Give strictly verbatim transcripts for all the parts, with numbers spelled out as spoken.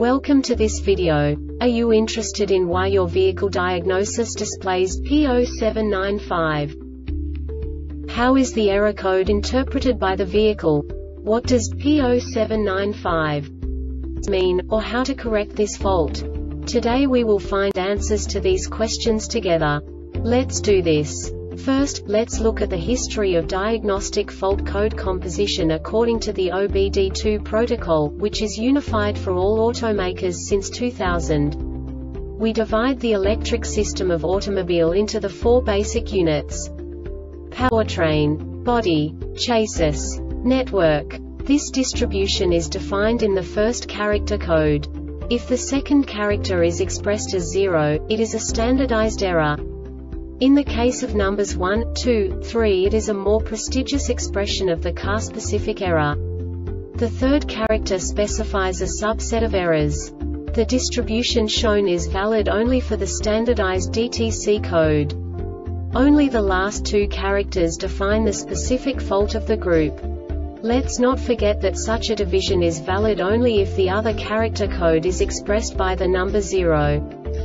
Welcome to this video. Are you interested in why your vehicle diagnosis displays P zero seven nine five? How is the error code interpreted by the vehicle? What does P zero seven nine five mean, or how to correct this fault? Today we will find answers to these questions together. Let's do this. First, let's look at the history of diagnostic fault code composition according to the O B D two protocol, which is unified for all automakers since two thousand. We divide the electric system of automobile into the four basic units: powertrain, body, chassis, network. This distribution is defined in the first character code. If the second character is expressed as zero, it is a standardized error. In the case of numbers one, two, three, it is a more prestigious expression of the car-specific error. The third character specifies a subset of errors. The distribution shown is valid only for the standardized D T C code. Only the last two characters define the specific fault of the group. Let's not forget that such a division is valid only if the other character code is expressed by the number zero.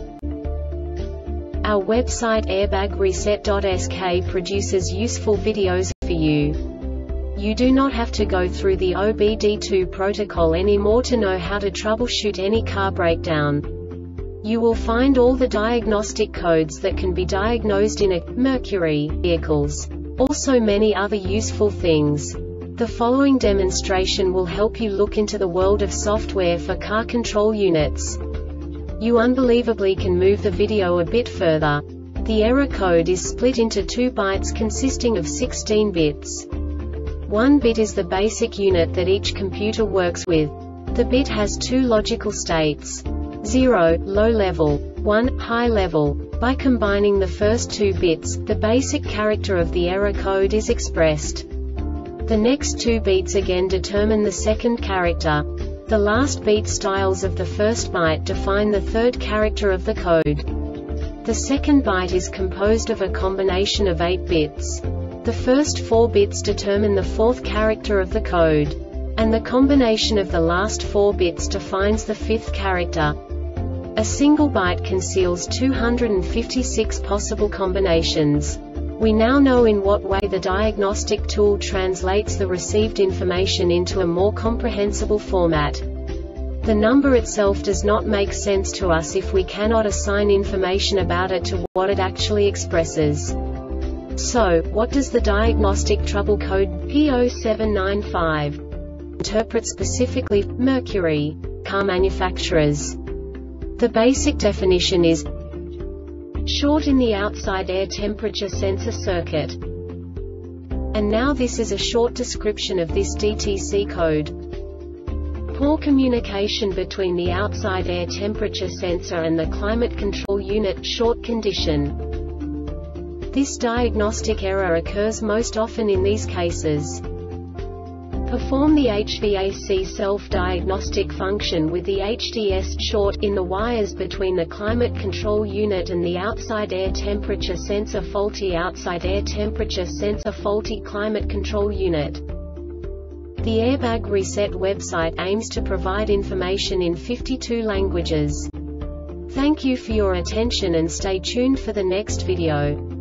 Our website airbag reset dot S K produces useful videos for you. You do not have to go through the O B D two protocol anymore to know how to troubleshoot any car breakdown. You will find all the diagnostic codes that can be diagnosed in a Mercury vehicles. Also many other useful things. The following demonstration will help you look into the world of software for car control units. You unbelievably can move the video a bit further. The error code is split into two bytes consisting of sixteen bits. One bit is the basic unit that each computer works with. The bit has two logical states: zero, low level, one, high level. By combining the first two bits, the basic character of the error code is expressed. The next two beats again determine the second character. The last beat styles of the first byte define the third character of the code. The second byte is composed of a combination of eight bits. The first four bits determine the fourth character of the code. And the combination of the last four bits defines the fifth character. A single byte conceals two hundred fifty-six possible combinations. We now know in what way the diagnostic tool translates the received information into a more comprehensible format. The number itself does not make sense to us if we cannot assign information about it to what it actually expresses. So, what does the diagnostic trouble code P zero seven nine five interpret specifically for Mercury car manufacturers? The basic definition is short in the outside air temperature sensor circuit. And now this is a short description of this D T C code. Poor communication between the outside air temperature sensor and the climate control unit, short condition. This diagnostic error occurs most often in these cases. Perform the H V A C self-diagnostic function with the H D S short in the wires between the climate control unit and the outside air temperature sensor, faulty outside air temperature sensor, faulty climate control unit. The Airbag Reset website aims to provide information in fifty-two languages. Thank you for your attention and stay tuned for the next video.